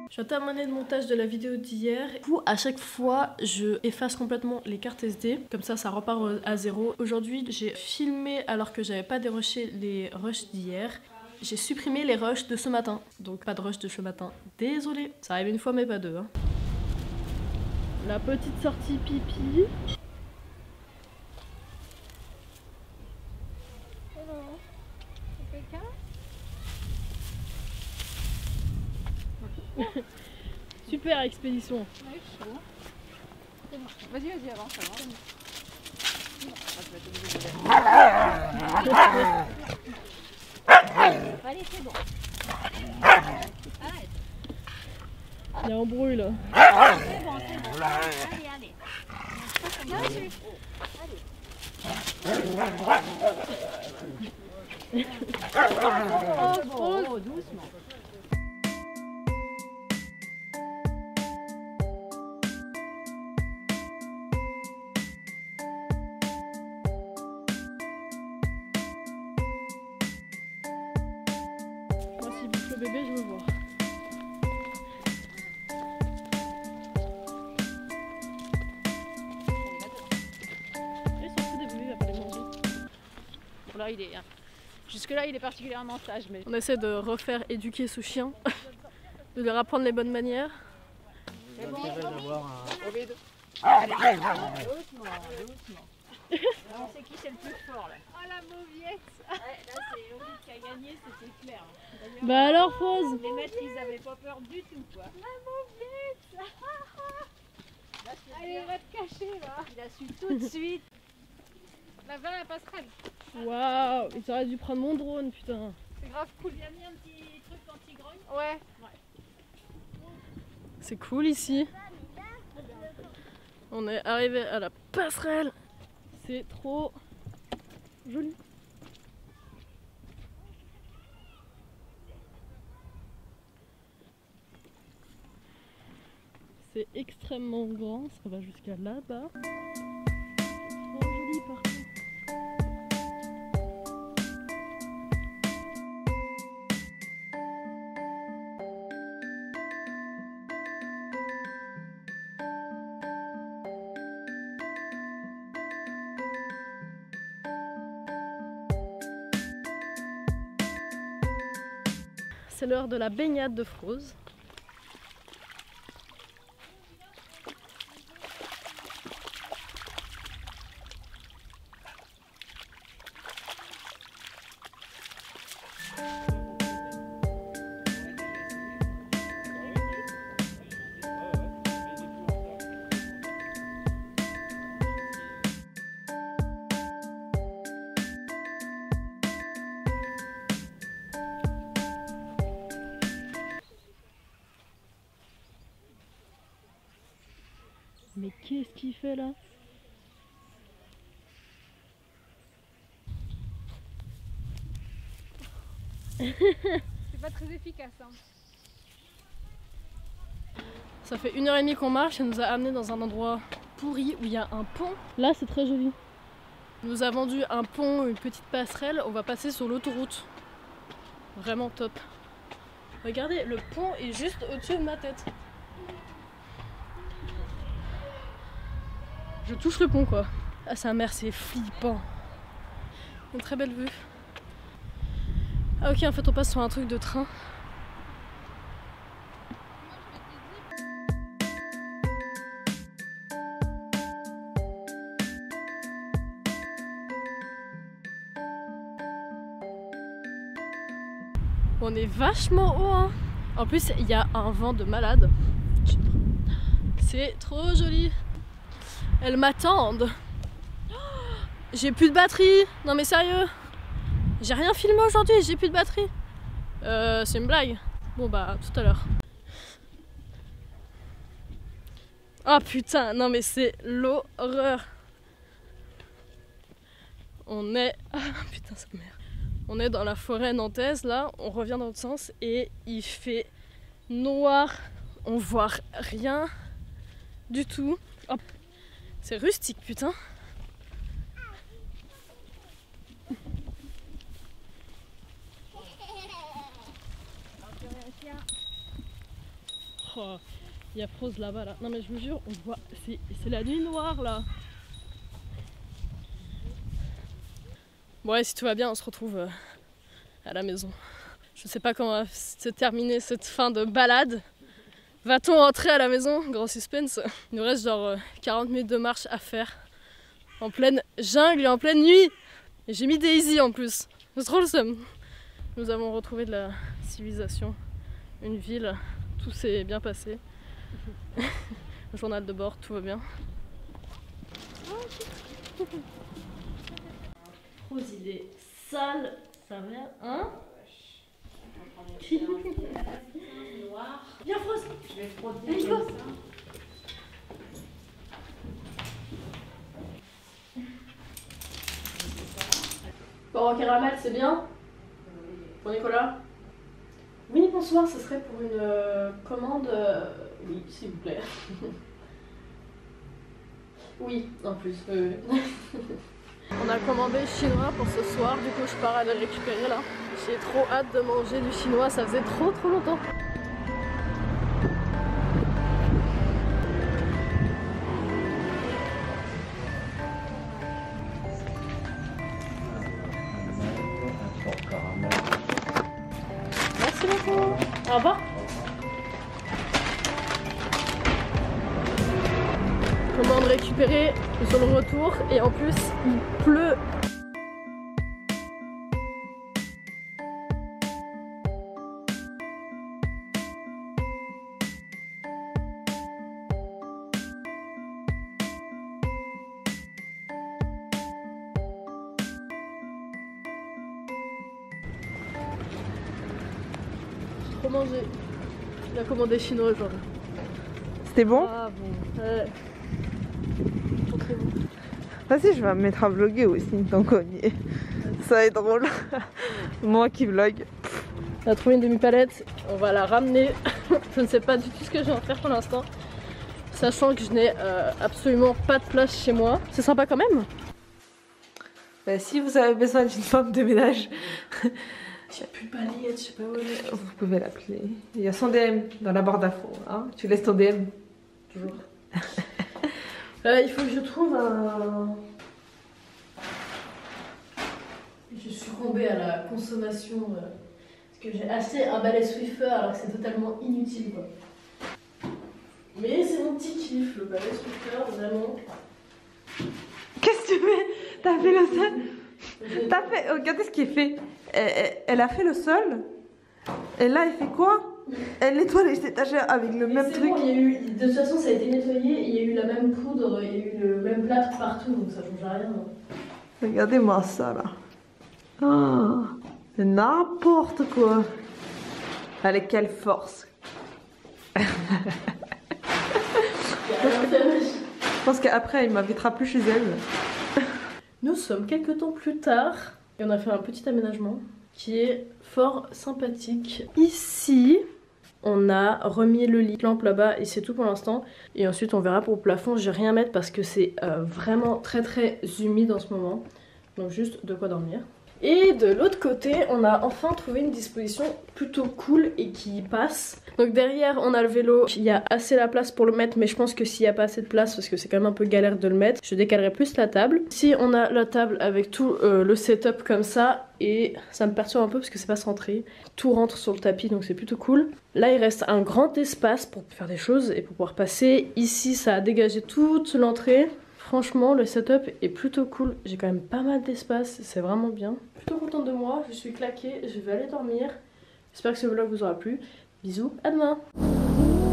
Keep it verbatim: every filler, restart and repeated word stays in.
Je suis à terminer le montage de la vidéo d'hier. Du coup, à chaque fois, je efface complètement les cartes S D. Comme ça, ça repart à zéro. Aujourd'hui, j'ai filmé alors que j'avais pas dérushé les rushs d'hier. J'ai supprimé les rushs de ce matin. Donc pas de rush de ce matin. Désolée. Ça arrive une fois mais pas deux. Hein. La petite sortie pipi. Super expédition. Ouais, chaud. Bon. Vas-y, vas-y, avance, avance. Allez, c'est bon. Arrête. Il y a un bruit là. C'est bon, c'est bon. Allez, allez. Allez. Oh, bon, oh, doucement. Moi, s'il bouge le bébé, je veux voir. Il s'en fout des bébés, il va pas les manger. Bon, là, il est. Jusque-là, il est particulièrement sage. Mais... On essaie de refaire éduquer ce chien, de lui apprendre les bonnes manières. C'est bon, d'avoir un Ovid. Doucement, doucement. Là, on sait qui c'est le plus fort là. Oh la mauviette. Ouais, là c'est Ovid qui a gagné, c'était clair. Bah alors, Fose. Les maîtres, ils avaient pas peur du tout quoi. La mauviette. Là, allez, va te cacher là. Il a su tout de suite. La va la passerelle. Waouh, ils auraient dû prendre mon drone, putain. C'est grave cool. Il a mis un petit truc anti-grogne. Ouais. Ouais. C'est cool ici. On est arrivé à la passerelle. C'est trop joli. C'est extrêmement grand, ça va jusqu'à là-bas. Trop joli partout. C'est l'heure de la baignade de Froze. Mais qu'est-ce qu'il fait là? C'est pas très efficace hein. Ça fait une heure et demie qu'on marche et nous a amené dans un endroit pourri où il y a un pont. Là c'est très joli. Il nous a vendu un pont, une petite passerelle, on va passer sur l'autoroute. Vraiment top. Regardez, le pont est juste au-dessus de ma tête. Je touche le pont quoi. Ah sa mère c'est flippant. Une très belle vue. Ah ok en fait on passe sur un truc de train. On est vachement haut hein. En plus il y a un vent de malade. C'est trop joli. Elles m'attendent. J'ai plus de batterie. Non mais sérieux. J'ai rien filmé aujourd'hui, j'ai plus de batterie. Euh, c'est une blague. Bon bah tout à l'heure. Oh putain, non mais c'est l'horreur. On est... Ah putain sa mère. On est dans la forêt nantaise là, on revient dans l'autre sens et il fait noir. On voit rien du tout. Oh. C'est rustique, putain. Oh, il y a Froze là-bas là. Non mais je vous jure, on voit, c'est la nuit noire là. Bon ouais, si tout va bien, on se retrouve euh, à la maison. Je sais pas comment va se terminer cette fin de balade. Va-t-on rentrer à la maison? Grand suspense. Il nous reste genre euh, quarante minutes de marche à faire. En pleine jungle et en pleine nuit. Et j'ai mis Daisy en plus. C'est trop le seum. Nous avons retrouvé de la civilisation. Une ville. Tout s'est bien passé. Journal de bord, tout va bien. Rose, il est sale. Ça va, hein? Viens Froze. Je vais frotter comme ça. Bon, caramel, c'est bien? Pour Nicolas? Oui, bonsoir, ce serait pour une euh, commande... Euh... Oui, s'il vous plaît. Oui, en plus, oui, oui. On a commandé chinois pour ce soir, du coup je pars aller le récupérer là. J'ai trop hâte de manger du chinois, ça faisait trop trop longtemps. Merci beaucoup. Au revoir. Commande récupérée sur le retour et en plus il pleut. J'ai trop mangé. Il a commandé chinois aujourd'hui. C'était bon? Ah bon. Ouais. Très bon. Vas-y, je vais me mettre à vlogger aussi, tant qu'on y est. Ça va être drôle. Moi qui vlog. On a trouvé une demi-palette, on va la ramener. Je ne sais pas du tout ce que je vais en faire pour l'instant. Sachant que je n'ai euh, absolument pas de place chez moi. C'est sympa quand même. Bah, si vous avez besoin d'une femme de ménage, il n'y a plus de balayette, je sais pas où elle est. vous pouvez l'appeler. Il y a son D M dans la barre d'infos. Hein, tu laisses ton D M. Toujours. euh, il faut que je trouve un... Je suis succombée à la consommation. Euh, parce que j'ai acheté un balai Swiffer alors que c'est totalement inutile quoi. Mais c'est mon petit kiff, le balai Swiffer, vraiment. Qu'est-ce que tu fais? T'as fait le sol? T'as fait... Regardez ce qui est fait. Elle, elle a fait le sol. Et là, elle fait quoi? Elle nettoie les étagères avec le mais même truc. Bon, il y a eu, de toute façon, ça a été nettoyé. Il y a eu la même poudre, il y a eu le même plâtre partout, donc ça change rien. Regardez-moi ça là. Oh, n'importe quoi. Allez, quelle force. Je pense qu'après, il m'invitera plus chez elle. Nous sommes quelques temps plus tard et on a fait un petit aménagement qui est fort sympathique. Ici, on a remis le lit lampe là-bas et c'est tout pour l'instant. Et ensuite, on verra pour le plafond. Je vais rien mettre parce que c'est euh, vraiment très très humide en ce moment. Donc juste de quoi dormir. Et de l'autre côté, on a enfin trouvé une disposition plutôt cool et qui passe. Donc derrière, on a le vélo. Il y a assez la place pour le mettre, mais je pense que s'il n'y a pas assez de place, parce que c'est quand même un peu galère de le mettre, je décalerai plus la table. Ici, on a la table avec tout euh, le setup comme ça. Et ça me perturbe un peu parce que c'est pas centré. Tout rentre sur le tapis, donc c'est plutôt cool. Là, il reste un grand espace pour faire des choses et pour pouvoir passer. Ici, ça a dégagé toute l'entrée. Franchement, le setup est plutôt cool. J'ai quand même pas mal d'espace, c'est vraiment bien. Plutôt contente de moi, je suis claquée, je vais aller dormir. J'espère que ce vlog vous aura plu. Bisous, à demain!